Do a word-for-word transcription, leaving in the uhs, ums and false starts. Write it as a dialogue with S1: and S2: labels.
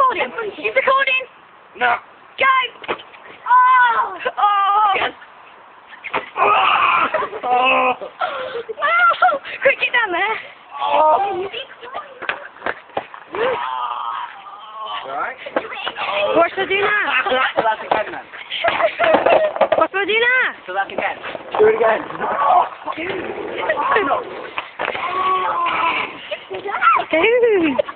S1: recording. She's recording.
S2: No.
S1: Go. Oh. Oh.
S2: Yes. Oh.
S1: Oh. Quick, get down there.
S2: Oh. Right.
S1: What should I do now?
S2: So that's again, man.
S1: What should I do now?
S2: So that's again. Do it again.
S1: Dude.